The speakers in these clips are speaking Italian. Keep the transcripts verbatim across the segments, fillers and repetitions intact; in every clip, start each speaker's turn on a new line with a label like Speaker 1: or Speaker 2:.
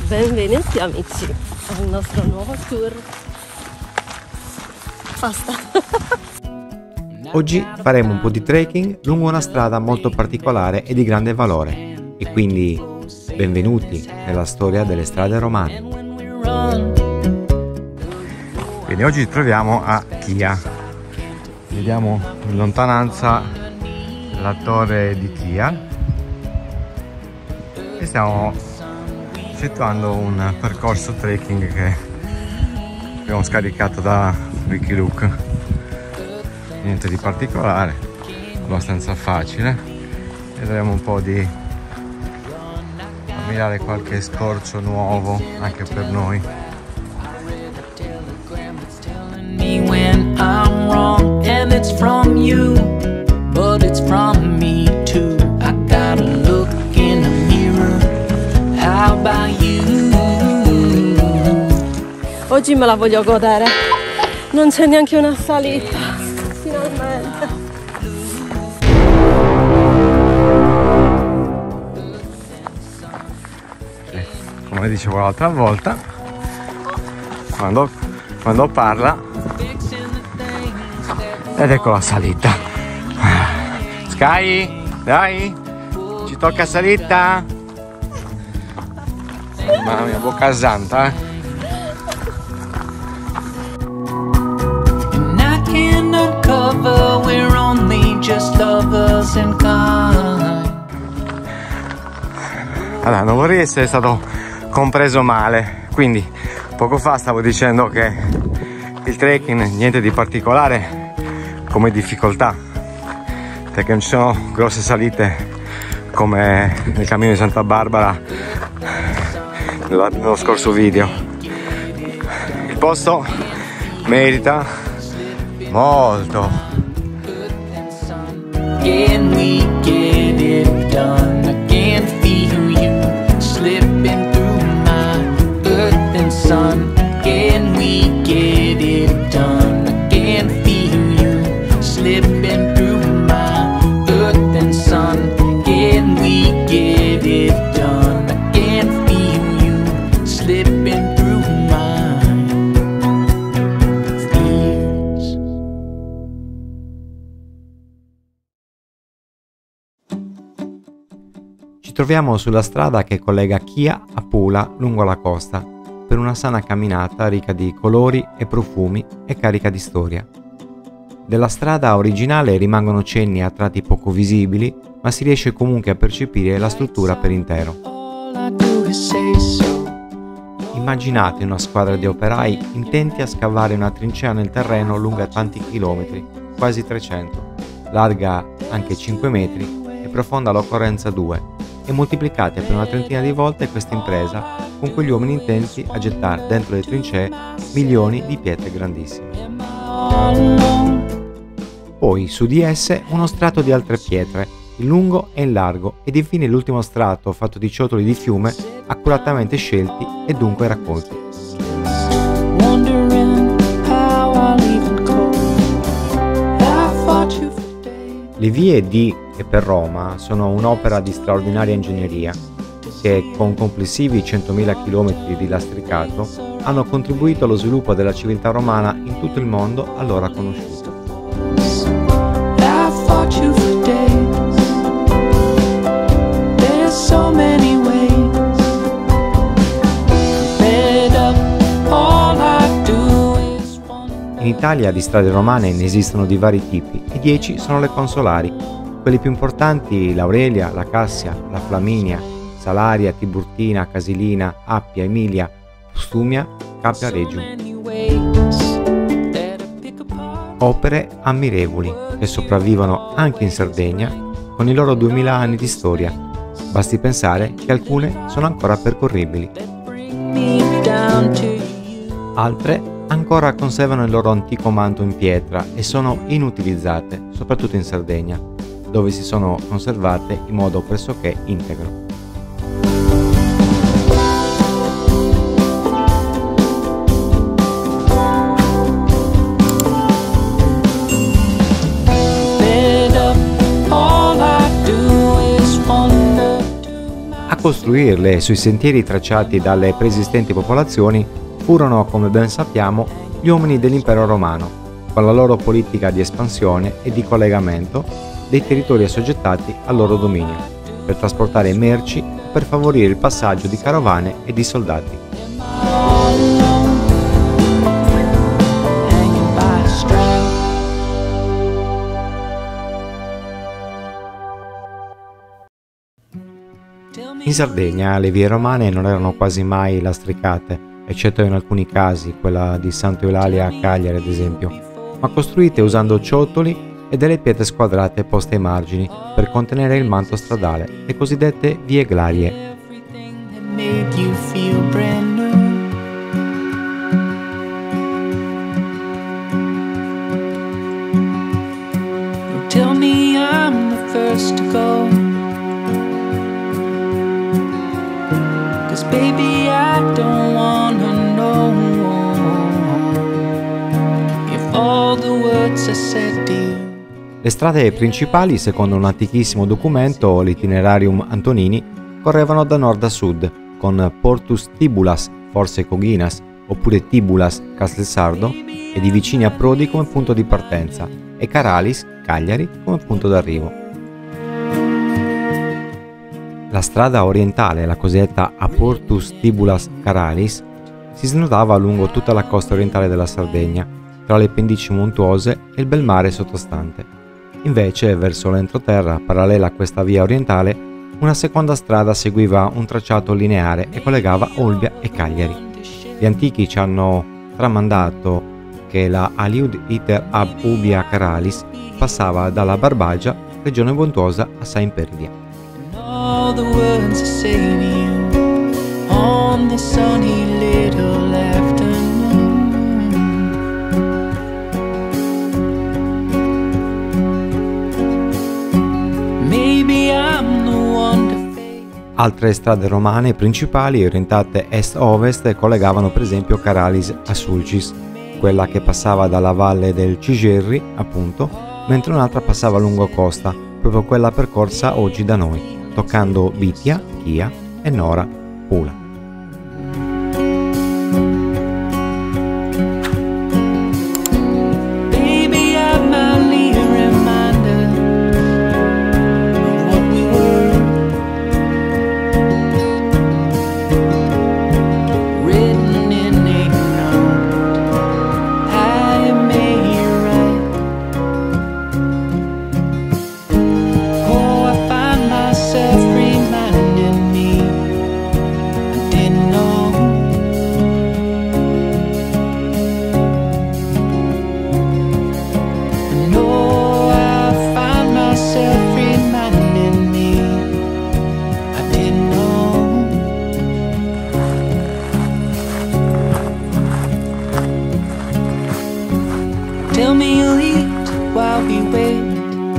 Speaker 1: Benvenuti amici al nostro nuovo tour. Basta.
Speaker 2: Oggi faremo un po' di trekking lungo una strada molto particolare e di grande valore, e quindi benvenuti nella storia delle strade romane. Quindi oggi ci troviamo a Chia. Vediamo in lontananza la torre di Chia e stiamo effettuando un percorso trekking che abbiamo scaricato da Wikilook. Niente di particolare, abbastanza facile. Vedremo un po' di ammirare qualche scorcio nuovo anche per noi.
Speaker 1: Oggi me la voglio godere, non c'è neanche una salita, finalmente.
Speaker 2: Come dicevo l'altra volta, quando, quando parla, ed ecco la salita. Sky, dai, ci tocca salita. Mamma mia, bocca santa, eh.
Speaker 3: We're only just lovers in kind.
Speaker 2: Allora, non vorrei essere stato compreso male, quindi poco fa stavo dicendo che il trekking niente di particolare come difficoltà, perché non ci sono grosse salite come nel cammino di Santa Barbara nello scorso video. Il posto merita molto.
Speaker 3: Can we get it done? I can feel you slipping through my earth and sun. Can we get it done? I can feel you slipping through my earth and sun. Can we get it done? I can feel you slipping through my fears.
Speaker 2: Ci troviamo sulla strada che collega Chia a Pula lungo la costa per una sana camminata ricca di colori e profumi e carica di storia. Della strada originale rimangono cenni a tratti poco visibili, ma si riesce comunque a percepire la struttura per intero. Immaginate una squadra di operai intenti a scavare una trincea nel terreno lunga tanti chilometri, quasi trecento, larga anche cinque metri e profonda all'occorrenza due, e moltiplicate per una trentina di volte questa impresa con quegli uomini intenti a gettare dentro le trincee milioni di pietre grandissime. Poi su di esse uno strato di altre pietre, in lungo e in largo, ed infine l'ultimo strato fatto di ciotoli di fiume accuratamente scelti e dunque raccolti. Le vie di e per Roma sono un'opera di straordinaria ingegneria che, con complessivi centomila chilometri di lastricato, hanno contribuito allo sviluppo della civiltà romana in tutto il mondo allora conosciuto. In Italia di strade romane ne esistono di vari tipi e dieci sono le consolari. Quelli più importanti: l'Aurelia, la Cassia, la Flaminia, Salaria, Tiburtina, Casilina, Appia, Emilia, Postumia, Capia Regium. Opere ammirevoli che sopravvivono anche in Sardegna con i loro duemila anni di storia. Basti pensare che alcune sono ancora percorribili. Altre ancora conservano il loro antico manto in pietra e sono inutilizzate, soprattutto in Sardegna, dove si sono conservate in modo pressoché integro. costruirle sui sentieri tracciati dalle preesistenti popolazioni furono, come ben sappiamo, gli uomini dell'impero romano, con la loro politica di espansione e di collegamento dei territori assoggettati al loro dominio, per trasportare merci o per favorire il passaggio di carovane e di soldati. In Sardegna le vie romane non erano quasi mai lastricate, eccetto in alcuni casi, quella di Santa Eulalia a Cagliari ad esempio, ma costruite usando ciottoli e delle pietre squadrate poste ai margini per contenere il manto stradale, le cosiddette vie glarie.
Speaker 3: Tell me I'm the first to go, 'cause baby I don't wanna know if all the words I said to you.
Speaker 2: Le strade principali, secondo un antichissimo documento, l'Itinerarium Antonini, correvano da nord a sud, con Portus Tibulas, forse Coginas, oppure Tibulas, Castelsardo, e di vicini approdi come punto di partenza, e Caralis, Cagliari, come punto d'arrivo. La strada orientale, la cosiddetta Aportus Tibulas Caralis, si snodava lungo tutta la costa orientale della Sardegna, tra le pendici montuose e il bel mare sottostante. Invece, verso l'entroterra, parallela a questa via orientale, una seconda strada seguiva un tracciato lineare e collegava Olbia e Cagliari. Gli antichi ci hanno tramandato che la Aliud iter ab ubia Caralis passava dalla Barbagia, regione montuosa, a Saimperdia.
Speaker 3: All the words I say to you on this sunny little afternoon. Maybe I'm the one to fade.
Speaker 2: Altre strade romane principali orientate est-ovest collegavano per esempio Caralis a Sulcis, quella che passava dalla valle del Cigerri, appunto, mentre un'altra passava lungo costa, proprio quella percorsa oggi da noi, toccando Bitia, Chia e Nora, Pula.
Speaker 3: Baby, I'm only a reminder of what we were. Written in a note, I may write. Oh, I find myself reminding me I didn't know. No, I find myself reminding me I didn't know. Tell me you'll eat while we wait.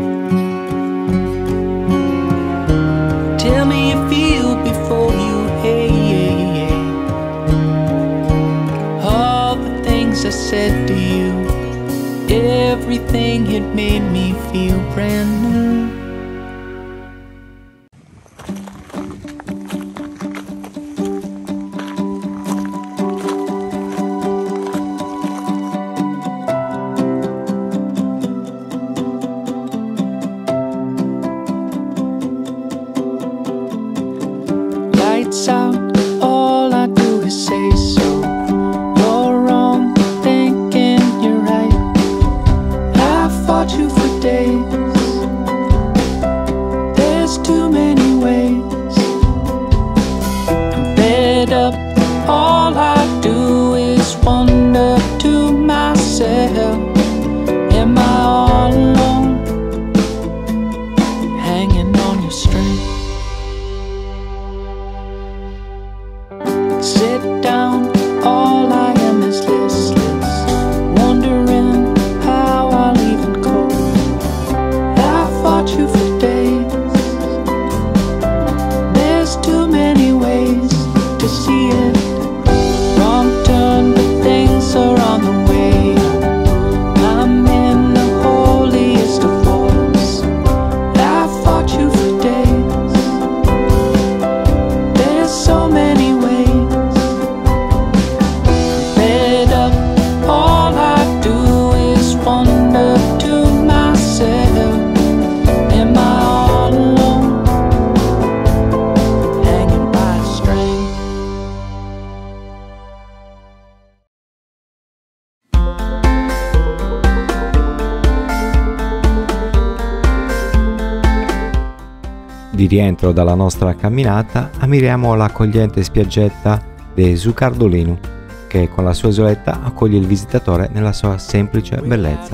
Speaker 3: Tell me you feel before you hate. All the things I said to you, everything it made me feel brand new. Lights out, all I do is say so. You're wrong, thinking you're right. I fought you for days. There's too many ways. I'm fed up, all I do is wonder to myself, am I all alone, hanging on your string? Sit down, all I am is listless, wondering how I'll even cope. I fought you for days. There's too many ways to see it. Wrong turn, but things are on the way. I'm in the holiest of wars. I fought you for days.
Speaker 2: rientro dalla nostra camminata ammiriamo l'accogliente spiaggetta di Zucardolinu, che con la sua isoletta accoglie il visitatore nella sua semplice bellezza.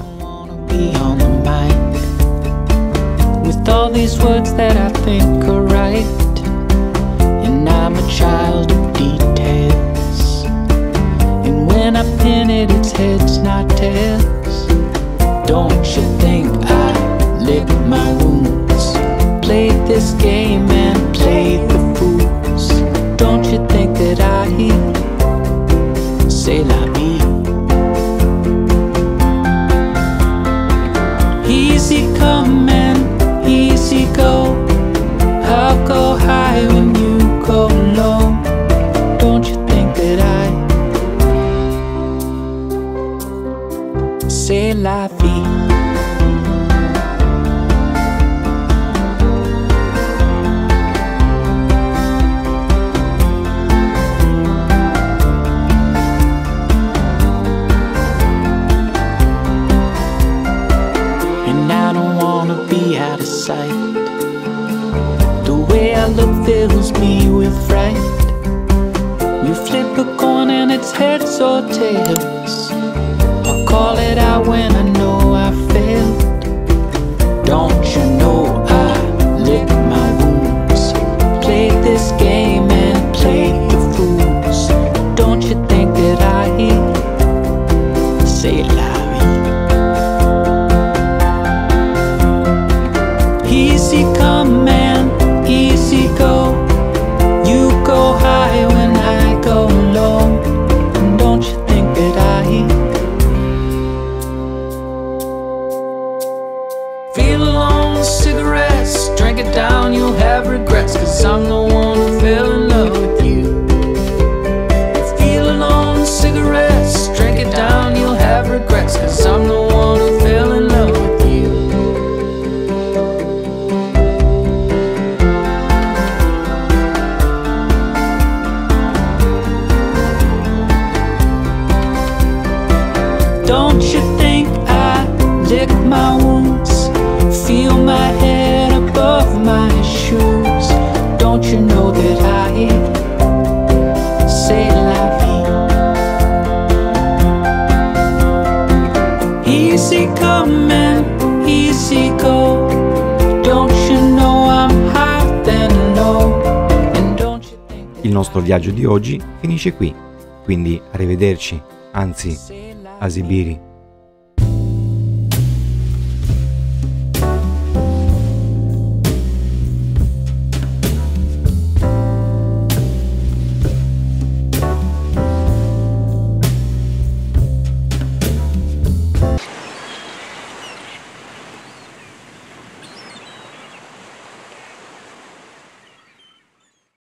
Speaker 3: With all these words that I think are right, and I'm a child of details, and when I pin it, it's heads, not tails. Don't you think I lick my wounds, played this game and played the fools? Don't you think that I say la vie? Easy come and easy go, I'll go high when you go low. Don't you think that I say la vie? Out of sight, the way I look fills me with fright. You flip a coin and it's heads or tails. I'll call it out when I know I failed. Don't you know I lick my wounds, played this game and played the fools? Don't you think that I say la easy come and easy go, you go high when I go low. And don't you think that I feel alone, cigarettes, drink it down, you'll have regrets, cause I'm the one who fell in love with you. Feel alone, cigarettes, drink it down, you'll have regrets, cause I'm the one who fell in love with you. Don't you think I lick my wounds, feel my head above my shoes? Don't you know that I say la vie? Easy come and easy go, don't you know I'm high then low? And don't you think
Speaker 2: Il nostro viaggio di oggi finisce qui, quindi arrivederci, anzi a Sibiri.